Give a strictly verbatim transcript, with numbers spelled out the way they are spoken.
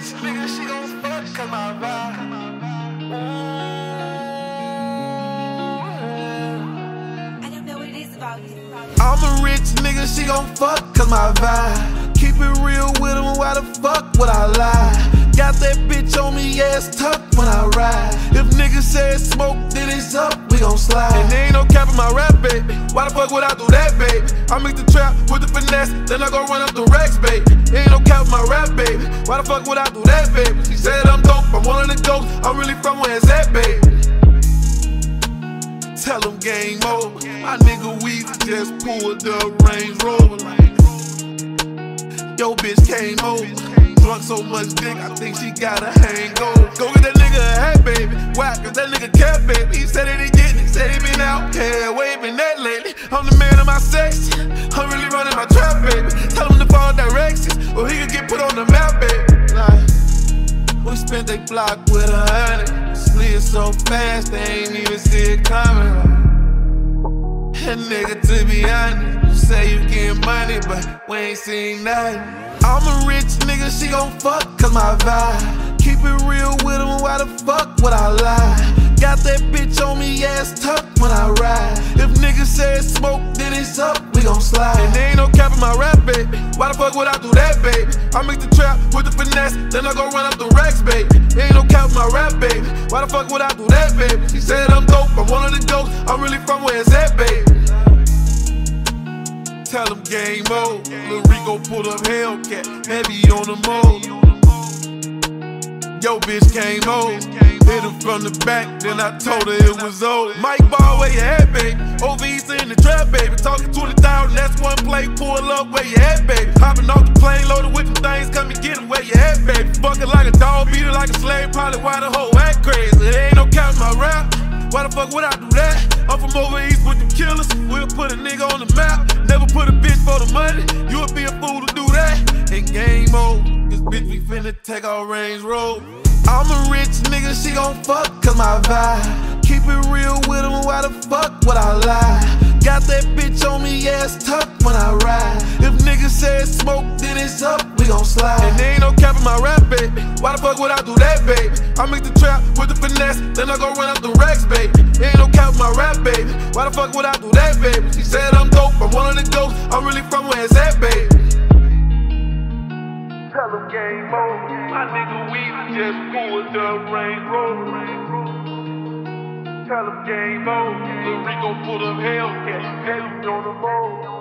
rich nigga, she gon' fuck cause my vibe. I don't know what it is about you. I'm a rich nigga, she gon' fuck cause my vibe. Keep it real with him, why the fuck would I lie? Got that bitch on me, ass tucked when I ride. If niggas said smoke, then it's up, we gon' slide. And there ain't no cap in my rap, baby. Why the fuck would I do that, baby? I make the trap with the finesse, then I go run up the racks, baby. There ain't no cap in my rap, baby. Why the fuck would I do that, baby? She said I'm dope, I'm one of the ghosts. I'm really from where it's at, baby. Tell them game over. My nigga Weezy just pulled the Range Rover. Yo, bitch came over. Drunk so much dick, I think she got a hangover. Go get that nigga a hat, baby. Why? Cause that nigga cat, baby. He said that he getting it, said he been out here waving that lately. I'm the man of my section. I'm really running my trap, baby. Tell him to follow directions, or he could get put on the map, baby. Like, we spent they block with a hundred. Slid so fast, they ain't even see it coming. And nigga, to be honest, you say you getting money, but we ain't seen nothing. I'm a rich nigga, she gon' fuck cause my vibe. Keep it real with him, why the fuck would I lie? Got that bitch on me, ass tucked when I ride. If niggas said smoke, then it's up, we gon' slide. And there ain't no cap in my rap, baby. Why the fuck would I do that, baby? I make the trap with the finesse, then I go run up the racks, baby. There ain't no cap in my rap, baby. Why the fuck would I do that, baby? She said I'm dope, I'm one of the ghosts. I'm really from where it's at, baby. Tell him game over. Lil Rico pulled up Hellcat, heavy on the mode. Yo, bitch came over, hit him from the back, then I told her it was over. Mike Ball, where you at, baby? Over East in the trap, baby. Talking twenty thousand, that's one play, pull up, where you at, baby? Hopping off the plane, loaded with them things, come and get him, where you at, baby? Fucking like a dog, beat it like a slave, probably why the whole act crazy. There ain't no cap in my rap. Why the fuck would I do that? I'm from over east with the killers. We'll put a nigga on the map. Never put a bitch for the money. You would be a fool to do that. And game over. This bitch we finna take our Range Rover. I'm a rich nigga, she gon' fuck cause my vibe. Keep it real with him, why the fuck would I lie? Got that bitch on me, ass tucked when I ride. If niggas said smoke, then it's up, we gon' slide. And there ain't no cap in my rap, baby. Why the fuck would I do that, baby? I make the trap with the finesse, then I go run up the racks, baby. There ain't no cap in my rap, baby. Why the fuck would I do that, baby? She said I'm dope, I'm one of the ghosts. I'm really from where it's at, baby. Tell them game over. My nigga Weezy just pulled the Range Rover. Tell them game over. Lil Rico pulled up Hellcat, heavy on the road.